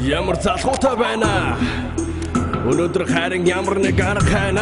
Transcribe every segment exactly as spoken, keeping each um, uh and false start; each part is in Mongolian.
Ямар залхуутай байна. Өнөөдөр хайрын ямар нэг арга хайна.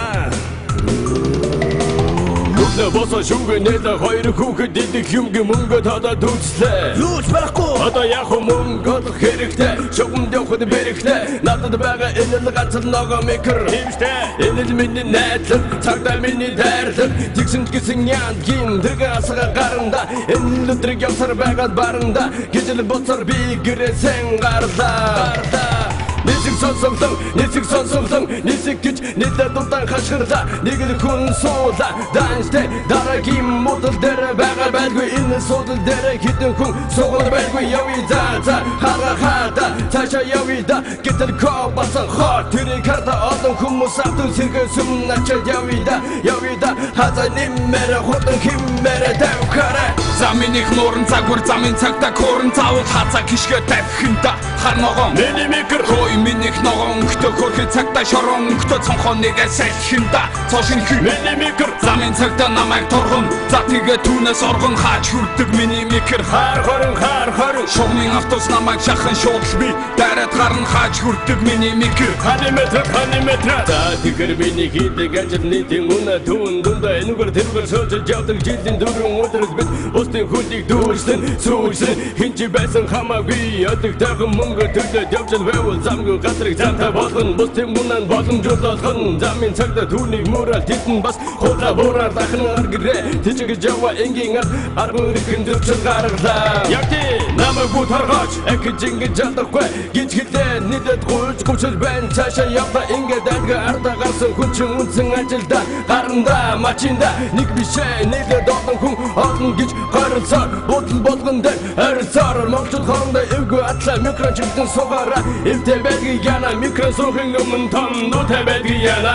Нүдэ босоо шүүгээ нэлээ хоёр хүүхэд идэх юмгийн мөнгө тадаа дүрслээ. Юуч байхгүй. Одоо яг мөнгө олох хэрэгтэй. Шугамд явахд бэрхлээ. Надад байгаа энэ л ганц нөгөө микр. Хэмжтэй. Энэ л миний найдлаг, цагдаа миний дайрлаг. Тэгсэнд гисэн янгийн дэргэ асга гаранда. Энэ л өдрийг явсаар байгаад баранда. Гижил боцор би гэрээсэн гарлаа. Нисэг сонсогдсон, нисэг сонсогдсон, нисэг гэж нэлээд удаан хашгирлаа. Нэг л хүн суула, данжтэй дараагийн модал дээр байгаа байлгүй. Энэ суудал дээр хитэн хүн суугаад байлгүй. Явъя за за хара хата цаашаа явъя да гитэр коо басан хот тэрийг харта олон хүмүүс автон сэргээ сүм начаад явъя да явъя да хаза нэмэр хотон химмэр тавхара. За минийх нуурын цагвар замын цагта корн заавал хаза гიშгэ тавхинда харногоо миний микр минийх ногоон өнгөтэй хөрхий цагта шорон өнгөтэй цонхоо нэгэ салхинда цошин хүй миний микр замын цагта намайг торгон за тэгээ түүнээс оргон хааж хүрдэг миний микр хаар хорон хаар хорон шугмын автобус намайг шахан шуудал би дараад гарна хааж хүрдэг миний микр ханиметр ханиметр за тэгэр миний хийдэг ажил нийтийн үнэ түүн дундаа энэгээр тэргээр сууж явдаг жилийн дөрвөн өдрөс бид бусдын хүлийг дүүрсэн сүүсэн хинч байсан хамаагүй ядаг тайхан мөнгө төлөөд явж байвал зам газрыг замтай болгон бусдын мунан боломжууд олгон замын цагта түүнийг мөрөөл титэн бас хуулаа буураар дахин аргэрээ тийчгэж яваа энгийн аргын ирхэн дэвчл гаргалаа явти намайг бут харгаач экэж ингэж чадахгүй гэж хэлээ нэдэд гуйж гүчл байн цаашаа яваа ингээд адга арда гарсан хүн чин үнсэн ажилда гаранда мачинда нэг бишээ нэдэд олон хүн олон гэж гаралцаар бодол болгон дээр арцаар монголчууд хоорондоо эвгүй атлаа микро чигтэн суугаараа эвтэй байдаг яна микро суухийн өмнө том нутай байдаг яна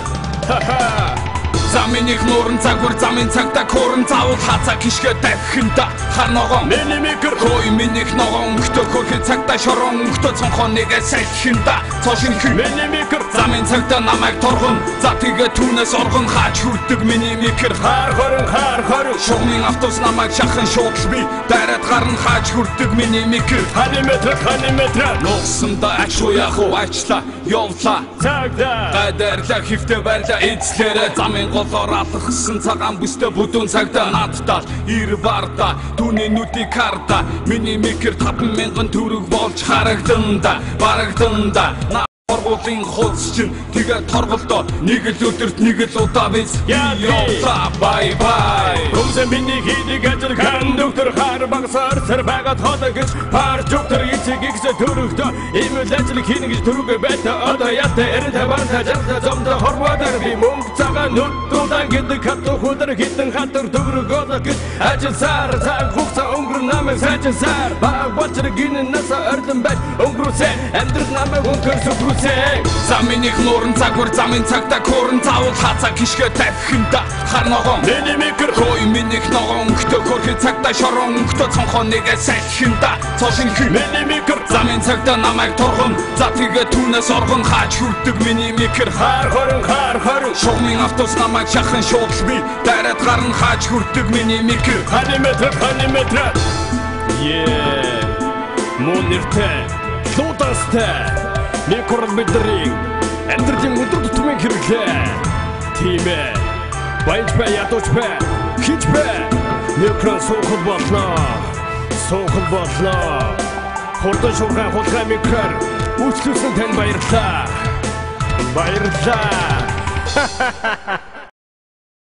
ха-ха за минийх нуурын цагвар замын цагта корн заавал хаза гიშгэ тавхинда харногоо миний микр хой минийх ногоон өнгөтэй хөрхий цагта шорон өнгөтэй цонхоо нэгэ салхинда цошин хүй миний микр замын цагта намайг торгон за тэгээ түүнээс оргон хааж хүрдэг миний микр хаар хорон хаар хорон шугмын автобус намайг шахан шуудал би дараад гарна хааж хүрдэг миний микр ханиметр ханиметр нуусамда ачуу яхуу ачлаа явлаа цагдаа гадарлаа хифтэ барьлаа эцлэрэ замын голоор алхсан цагаан бүстэй бүдүүн цагта надтал ир барда түүний нүдийг харда миний микр таван мянган төгрөг болж харагданда барагданда Оргуулын хуудас чинь тэгээ торголдоо нэг л өдөрт нэг л удаа биз явлаа бай бай Өмсө миний хийдэг ажил кондуктор хар багсаар сар байгаад хоолой гэж пар доктор эцэг ихсэ төрөхтөө ийм л ажил хийнэ гэж төрөг байта одоо яатай эрен таван тажаа зомдо хорвоодор би мөнгө цагаан нүд дулаан гэдэг хатуу хүдэр хитэн хатар төгрөг олох гэж ажил сар цаг хугацаа өнгөрн намайг сайжин сар баг болчр гинэн наса ордон бай өнгөрөөсэй амьдрал намайг өнгөрсөв За минийх нуурын цагвар замын цагта корн заавал хаза гიშгэ тавхинда харногоо миний микр хой минийх ногоон өнгөтэй хөрхий цагта шорон өнгөтэй цонхоо нэгэ салхинда цошин хүй миний микр замын цагта намайг торгон за тэгээ түүнээс оргон хааж хүрдэг миний микр хаар хорон хаар хорон шугмын автобус намайг шахан шуудал би дараад гарна хааж хүрдэг миний микр ханиметр ханиметр е мөн нэртэй луудастай Микро бидрийг амьдрын өдөр тутмын хэрэглээ. Тийм ээ. Баяж бай ядууч бай. Хич бай. Микро суухал болно. Суухал болно. Хурдан шуурхай хулгай микро. Үйлчлүүлсэн тань баярлалаа. Баярлалаа.